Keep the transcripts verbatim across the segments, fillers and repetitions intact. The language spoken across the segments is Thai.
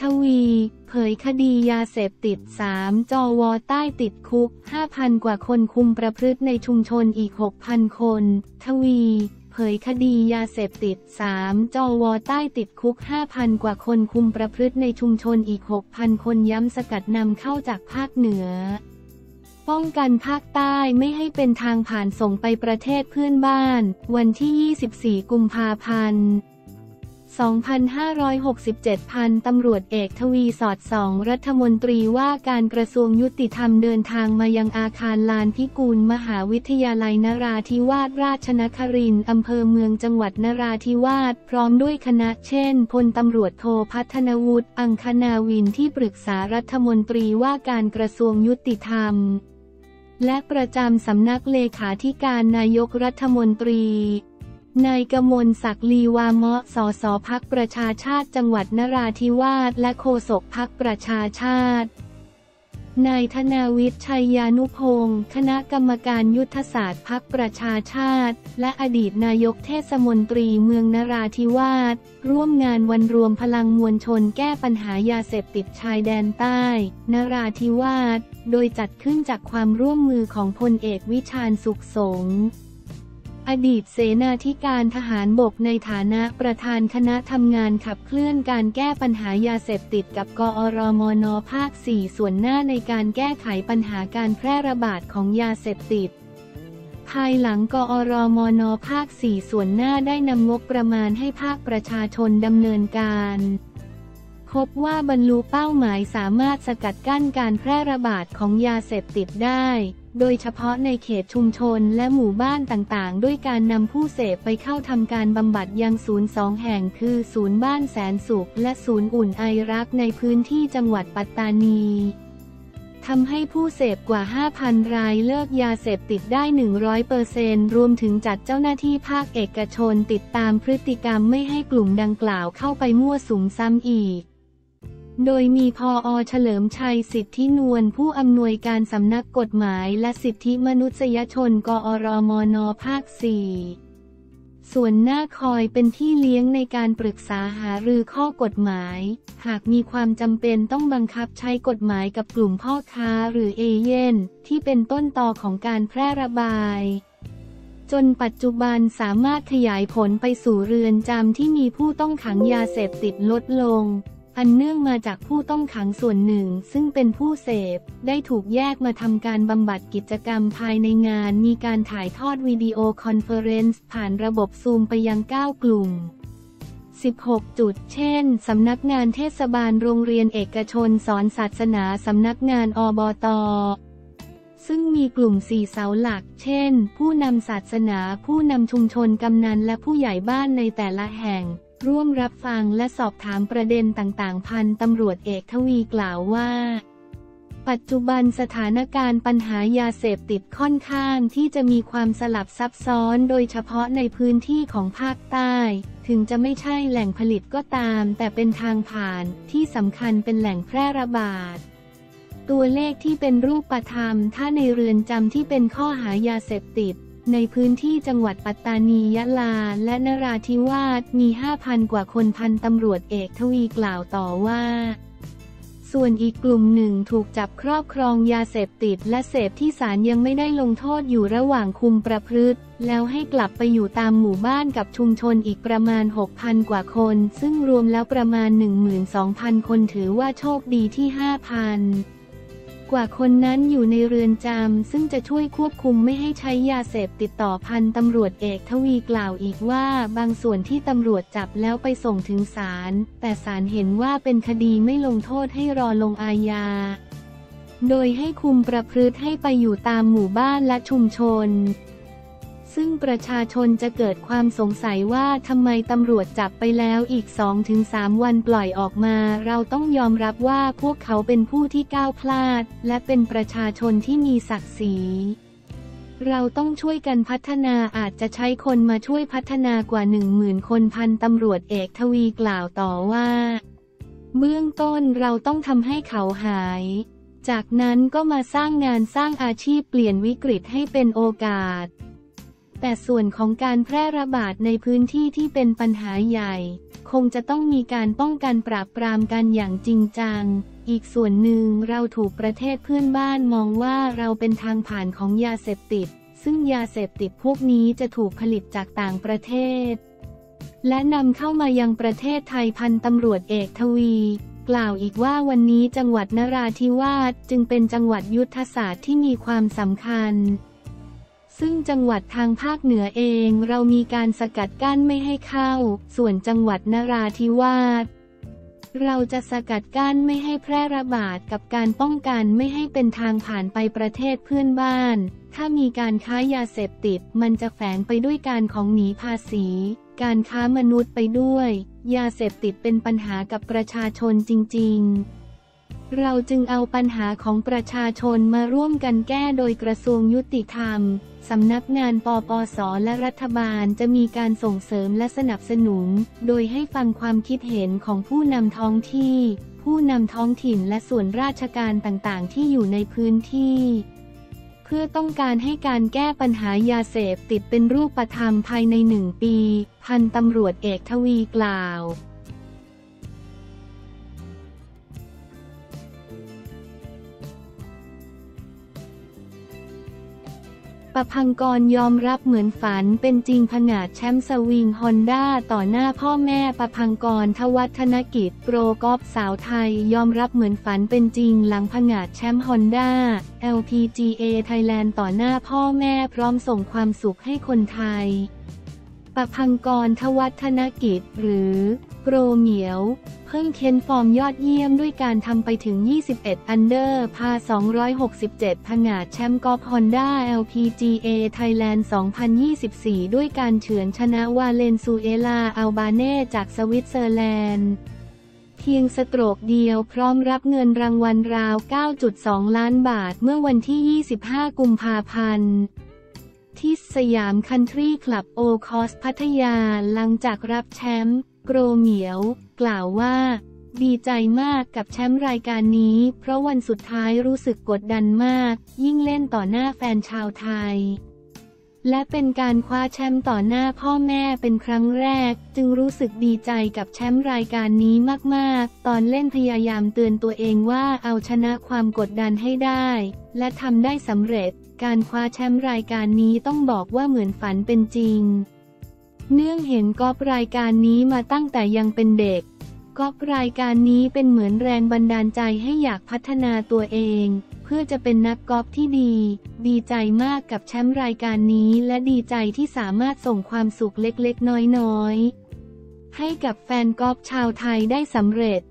วี เผยคดียาเสพติด สาม จว.ใต้ติดคุก ห้าพัน กว่าคนคุมประพฤติในชุมชนอีก หกพัน คน ทวี เผยคดียาเสพติด สาม จว.ใต้ติดคุก ห้าพัน กว่าคนคุมประพฤติในชุมชนอีก หกพัน คนย้ำสกัดนำเข้าจากภาคเหนือป้องกันภาคใต้ไม่ให้เป็นทางผ่านส่งไปประเทศเพื่อนบ้านวันที่ ยี่สิบสี่ กุมภาพันธ์ สองพันห้าร้อยหกสิบเจ็ด พันตำรวจเอกทวีสอดส่องรัฐมนตรีว่าการกระทรวงยุติธรรมเดินทางมายังอาคารลานพิกูลมหาวิทยาลัยนราธิวาสราชนครินทร์อำเภอเมืองจังหวัดนราธิวาสพร้อมด้วยคณะเช่นพลตำรวจโทพัฒนวุฒิอังคณาวินที่ปรึกษารัฐมนตรีว่าการกระทรวงยุติธรรมและประจำสำนักเลขาธิการนายกรัฐมนตรีนายกมลศักดิ์ลีวาเมาะ สสพรรคประชาชาติจังหวัดนราธิวาสและโฆษกพรรคประชาชาตินายธนาวิทย์ ชัยยานุพงศ์คณะกรรมการยุทธศาสตร์พรรคประชาชาติและอดีตนายกเทศมนตรีเมืองนราธิวาสร่วมงานวันรวมพลังมวลชนแก้ปัญหายาเสพติดชายแดนใต้นราธิวาสโดยจัดขึ้นจากความร่วมมือของพลเอกวิชาญสุขสงฆ์อดีตเสนาธิการทหารบกในฐานะประธานคณะทำงานขับเคลื่อนการแก้ปัญหายาเสพติดกับกอรมน.ภาค สี่ ส่วนหน้าในการแก้ไขปัญหาการแพร่ระบาดของยาเสพติดภายหลังกอรมน.ภาค สี่ ส่วนหน้าได้นำงบประมาณให้ภาคประชาชนดำเนินการพบว่าบรรลุเป้าหมายสามารถสกัดกั้นการแพร่ระบาดของยาเสพติดได้โดยเฉพาะในเขตชุมชนและหมู่บ้านต่างๆด้วยการนำผู้เสพไปเข้าทำการบำบัดยังศูนย์สองแห่งคือศูนย์บ้านแสนสุขและศูนย์อุ่นไอรักในพื้นที่จังหวัดปัตตานีทำให้ผู้เสพกว่า ห้าพัน รายเลิกยาเสพติดได้ หนึ่งร้อยเปอร์เซ็นต์ รวมถึงจัดเจ้าหน้าที่ภาคเอกชนติดตามพฤติกรรมไม่ให้กลุ่มดังกล่าวเข้าไปมั่วสุมซ้ำอีกโดยมีผอ.เฉลิมชัยสิทธินวลผู้อำนวยการสำนักกฎหมายและสิทธิมนุษยชนกอรมน.ภาค สี่ ส่วนหน้าคอยเป็นพี่เลี้ยงในการปรึกษาหารือข้อกฎหมายหากมีความจำเป็นต้องบังคับใช้กฎหมายกับกลุ่มพ่อค้าหรือเอเย่นที่เป็นต้นตอของการแพร่ระบายจนปัจจุบันสามารถขยายผลไปสู่เรือนจำที่มีผู้ต้องขังยาเสพติดลดลงอันเนื่องมาจากผู้ต้องขังส่วนหนึ่งซึ่งเป็นผู้เสพได้ถูกแยกมาทำการบำบัดกิจกรรมภายในงานมีการถ่ายทอดวิดีโอคอนเฟอเรนซ์ผ่านระบบซูมไปยังเก้ากลุ่มสิบหกจุดเช่นสำนักงานเทศบาลโรงเรียนเอกชนสอนศาสนาสำนักงานอบต.ซึ่งมีกลุ่มสี่เสาหลักเช่นผู้นำศาสนาผู้นำชุมชนกำนันและผู้ใหญ่บ้านในแต่ละแห่งร่วมรับฟังและสอบถามประเด็นต่างๆพันตำรวจเอกทวีกล่าวว่าปัจจุบันสถานการณ์ปัญหายาเสพติดค่อนข้างที่จะมีความสลับซับซ้อนโดยเฉพาะในพื้นที่ของภาคใต้ถึงจะไม่ใช่แหล่งผลิตก็ตามแต่เป็นทางผ่านที่สำคัญเป็นแหล่งแพร่ระบาดตัวเลขที่เป็นรูปธรรมถ้าในเรือนจำที่เป็นข้อหายาเสพติดในพื้นที่จังหวัดปัตตานียะลาและนราธิวาสมี ห้าพัน กว่าคนพันตำรวจเอกทวีกล่าวต่อว่าส่วนอีกกลุ่มหนึ่งถูกจับครอบครองยาเสพติดและเสพที่ศาลยังไม่ได้ลงโทษอยู่ระหว่างคุมประพฤติแล้วให้กลับไปอยู่ตามหมู่บ้านกับชุมชนอีกประมาณ หกพัน กว่าคนซึ่งรวมแล้วประมาณ หนึ่งหมื่นสองพัน คนถือว่าโชคดีที่ ห้าพันกว่าคนนั้นอยู่ในเรือนจำซึ่งจะช่วยควบคุมไม่ให้ใช้ยาเสพติดต่อพันตำรวจเอกทวีกล่าวอีกว่าบางส่วนที่ตำรวจจับแล้วไปส่งถึงศาลแต่ศาลเห็นว่าเป็นคดีไม่ลงโทษให้รอลงอาญาโดยให้คุมประพฤติให้ไปอยู่ตามหมู่บ้านและชุมชนซึ่งประชาชนจะเกิดความสงสัยว่าทำไมตำรวจจับไปแล้วอีก สองถึงสาม วันปล่อยออกมาเราต้องยอมรับว่าพวกเขาเป็นผู้ที่ก้าวพลาดและเป็นประชาชนที่มีศักดิ์ศรีเราต้องช่วยกันพัฒนาอาจจะใช้คนมาช่วยพัฒนากว่า หนึ่งหมื่น คนพันตำรวจเอกทวีกล่าวต่อว่าเบื้องต้นเราต้องทำให้เขาหายจากนั้นก็มาสร้างงานสร้างอาชีพเปลี่ยนวิกฤตให้เป็นโอกาสแต่ส่วนของการแพร่ระบาดในพื้นที่ที่เป็นปัญหาใหญ่คงจะต้องมีการป้องกันปราบปรามกันอย่างจริงจังอีกส่วนหนึ่งเราถูกประเทศเพื่อนบ้านมองว่าเราเป็นทางผ่านของยาเสพติดซึ่งยาเสพติดพวกนี้จะถูกผลิตจากต่างประเทศและนำเข้ามายังประเทศไทยพันตำรวจเอกทวีกล่าวอีกว่าวันนี้จังหวัดนราธิวาสจึงเป็นจังหวัดยุทธศาสตร์ที่มีความสำคัญซึ่งจังหวัดทางภาคเหนือเองเรามีการสกัดกั้นไม่ให้เข้าส่วนจังหวัดนราธิวาสเราจะสกัดกั้นไม่ให้แพร่ระบาดกับการป้องกันไม่ให้เป็นทางผ่านไปประเทศเพื่อนบ้านถ้ามีการค้ายาเสพติดมันจะแฝงไปด้วยการของหนีภาษีการค้ามนุษย์ไปด้วยยาเสพติดเป็นปัญหากับประชาชนจริงๆเราจึงเอาปัญหาของประชาชนมาร่วมกันแก้โดยกระทรวงยุติธรรมสำนักงานปปส.และรัฐบาลจะมีการส่งเสริมและสนับสนุนโดยให้ฟังความคิดเห็นของผู้นำท้องที่ผู้นำท้องถิ่นและส่วนราชการต่างๆที่อยู่ในพื้นที่เพื่อต้องการให้การแก้ปัญหายาเสพติดเป็นรูปธรรมภายในหนึ่งปีพันตำรวจเอกทวีกล่าวประภังกรยอมรับเหมือนฝันเป็นจริงผงาดแชมป์สวิงฮอนด้าต่อหน้าพ่อแม่ประภังกรทวัฒนกิจโปรกอล์ฟสาวไทยยอมรับเหมือนฝันเป็นจริงหลังผงาดแชมป์ฮอนด้า แอล พี จี เอ Thailand ต่อหน้าพ่อแม่พร้อมส่งความสุขให้คนไทยประภังกรทวัฒนกิจหรือโปรเหมียวเพิ่งเค้นฟอร์มยอดเยี่ยมด้วยการทำไปถึงยี่สิบเอ็ดอันเดอร์พาสองร้อยหกสิบเจ็ดผงาดแชมป์กอล์ฟฮอนด้า แอล พี จี เอ Thailand สองพันยี่สิบสี่ด้วยการเฉือนชนะวาเลนซูเอลาอัลบาเน่จากสวิตเซอร์แลนด์เพียงสโตรกเดียวพร้อมรับเงินรางวัลราว เก้าจุดสอง ล้านบาทเมื่อวันที่ยี่สิบห้ากุมภาพันธ์ที่สยามคันทรีคลับโอคอสพัทยาหลังจากรับแชมป์โปรเหมียวกล่าวว่าดีใจมากกับแชมป์รายการนี้เพราะวันสุดท้ายรู้สึกกดดันมากยิ่งเล่นต่อหน้าแฟนชาวไทยและเป็นการคว้าแชมป์ต่อหน้าพ่อแม่เป็นครั้งแรกจึงรู้สึกดีใจกับแชมป์รายการนี้มากๆตอนเล่นพยายามเตือนตัวเองว่าเอาชนะความกดดันให้ได้และทำได้สำเร็จการคว้าแชมป์รายการนี้ต้องบอกว่าเหมือนฝันเป็นจริงเนื่องเห็นกอล์ฟรายการนี้มาตั้งแต่ยังเป็นเด็กกอล์ฟรายการนี้เป็นเหมือนแรงบันดาลใจให้อยากพัฒนาตัวเองเพื่อจะเป็นนักกอล์ฟที่ดีดีใจมากกับแชมป์รายการนี้และดีใจที่สามารถส่งความสุขเล็กๆน้อยๆให้กับแฟนกอล์ฟชาวไทยได้สำเร็จ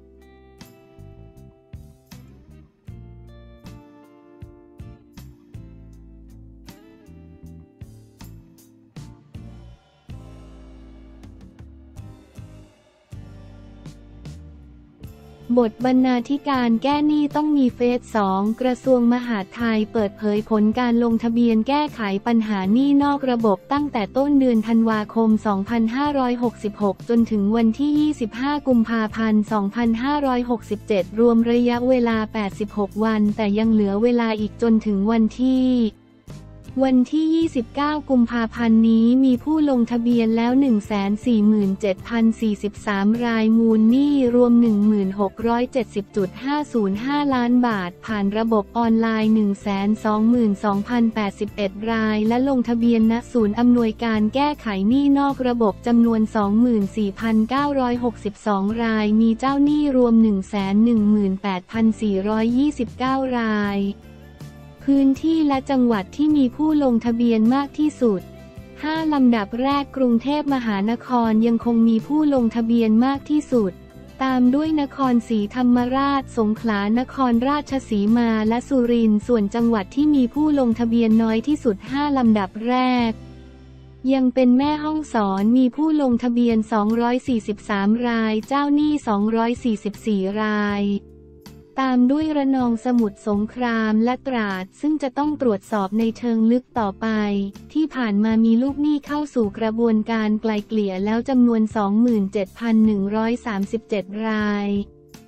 บทบรรณาธิการแก้หนี้ต้องมีเฟสสองกระทรวงมหาดไทยเปิดเผยผลการลงทะเบียนแก้ไขปัญหาหนี้นอกระบบตั้งแต่ต้นเดือนธันวาคม สองพันห้าร้อยหกสิบหก จนถึงวันที่ ยี่สิบห้า กุมภาพันธ์ สองพันห้าร้อยหกสิบเจ็ด รวมระยะเวลา แปดสิบหก วันแต่ยังเหลือเวลาอีกจนถึงวันที่วันที่ ยี่สิบเก้า กุมภาพันธ์นี้มีผู้ลงทะเบียนแล้ว หนึ่งแสนสี่หมื่นเจ็ดพันสี่สิบสาม รายมูลหนี้รวม หนึ่งหมื่นหกร้อยเจ็ดสิบจุดห้าศูนย์ห้า ล้านบาทผ่านระบบออนไลน์ หนึ่งแสนสองหมื่นสองพันแปดสิบเอ็ด รายและลงทะเบียนณศูนย์อำนวยการแก้ไขหนี้นอกระบบจำนวน สองหมื่นสี่พันเก้าร้อยหกสิบสอง รายมีเจ้าหนี้รวม หนึ่งแสนหนึ่งหมื่นแปดพันสี่ร้อยยี่สิบเก้า รายพื้นที่และจังหวัดที่มีผู้ลงทะเบียนมากที่สุด ห้า ลำดับแรกกรุงเทพมหานครยังคงมีผู้ลงทะเบียนมากที่สุดตามด้วยนครศรีธรรมราชสงขลานครราชสีมาและสุรินทร์ส่วนจังหวัดที่มีผู้ลงทะเบียนน้อยที่สุด ห้า ลำดับแรกยังเป็นแม่ฮ่องสอนมีผู้ลงทะเบียนสองร้อยสี่สิบสามรายเจ้าหนี้สองร้อยสี่สิบสี่รายตามด้วยระนองสมุทรสงครามและตราดซึ่งจะต้องตรวจสอบในเชิงลึกต่อไปที่ผ่านมามีลูกหนี้เข้าสู่กระบวนการไกล่เกลี่ยแล้วจำนวน สองหมื่นเจ็ดพันหนึ่งร้อยสามสิบเจ็ด รายไก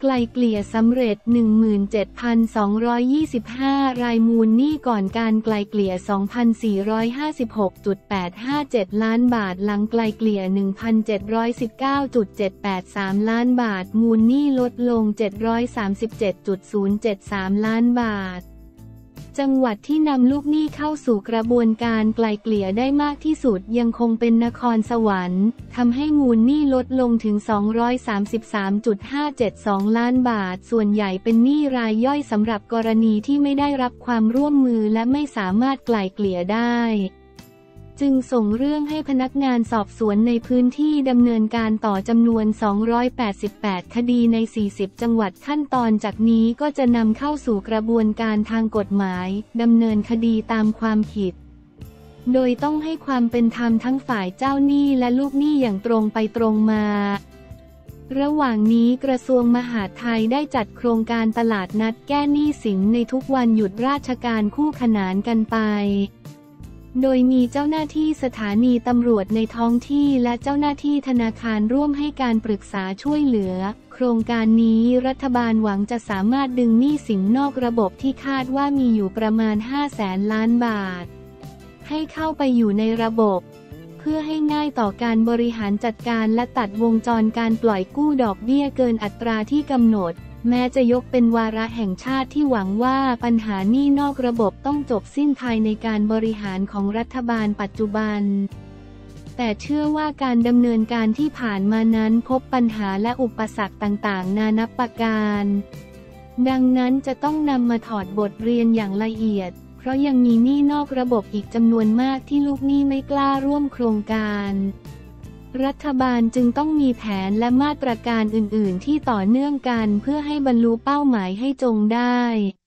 ไกลเกลี่ยสำเร็จ หนึ่งหมื่นเจ็ดพันสองร้อยยี่สิบห้า รายมูลหนี้ก่อนการไกลเกลี่ย สองพันสี่ร้อยห้าสิบหกจุดแปดห้าเจ็ด ล้านบาทหลังไกลเกลี่ย หนึ่งพันเจ็ดร้อยสิบเก้าจุดเจ็ดแปดสาม ล้านบาทมูลหนี้ลดลง เจ็ดร้อยสามสิบเจ็ดจุดศูนย์เจ็ดสาม ล้านบาทจังหวัดที่นำลูกหนี้เข้าสู่กระบวนการไกลเกลี่ยได้มากที่สุดยังคงเป็นนครสวรรค์ทำให้มูลหนี้ลดลงถึง สองร้อยสามสิบสามจุดห้าเจ็ดสอง ล้านบาทส่วนใหญ่เป็นหนี้รายย่อยสำหรับกรณีที่ไม่ได้รับความร่วมมือและไม่สามารถไกล่เกลี่ยได้จึงส่งเรื่องให้พนักงานสอบสวนในพื้นที่ดำเนินการต่อจำนวนสองร้อยแปดสิบแปดคดีในสี่สิบจังหวัดขั้นตอนจากนี้ก็จะนำเข้าสู่กระบวนการทางกฎหมายดำเนินคดีตามความผิดโดยต้องให้ความเป็นธรรมทั้งฝ่ายเจ้าหนี้และลูกหนี้อย่างตรงไปตรงมาระหว่างนี้กระทรวงมหาดไทยได้จัดโครงการตลาดนัดแก้หนี้สินในทุกวันหยุดราชการคู่ขนานกันไปโดยมีเจ้าหน้าที่สถานีตำรวจในท้องที่และเจ้าหน้าที่ธนาคารร่วมให้การปรึกษาช่วยเหลือโครงการนี้รัฐบาลหวังจะสามารถดึงหนี้สินนอกระบบที่คาดว่ามีอยู่ประมาณห้าแสนล้านบาทให้เข้าไปอยู่ในระบบเพื่อให้ง่ายต่อการบริหารจัดการและตัดวงจรการปล่อยกู้ดอกเบี้ยเกินอัตราที่กำหนดแม้จะยกเป็นวาระแห่งชาติที่หวังว่าปัญหาหนี้นอกระบบต้องจบสิ้นภายในการบริหารของรัฐบาลปัจจุบันแต่เชื่อว่าการดำเนินการที่ผ่านมานั้นพบปัญหาและอุปสรรคต่างๆนานับประการดังนั้นจะต้องนำมาถอดบทเรียนอย่างละเอียดเพราะยังมีหนี้นอกระบบอีกจำนวนมากที่ลูกหนี้ไม่กล้าร่วมโครงการรัฐบาลจึงต้องมีแผนและมาตรการอื่นๆที่ต่อเนื่องกันเพื่อให้บรรลุเป้าหมายให้จงได้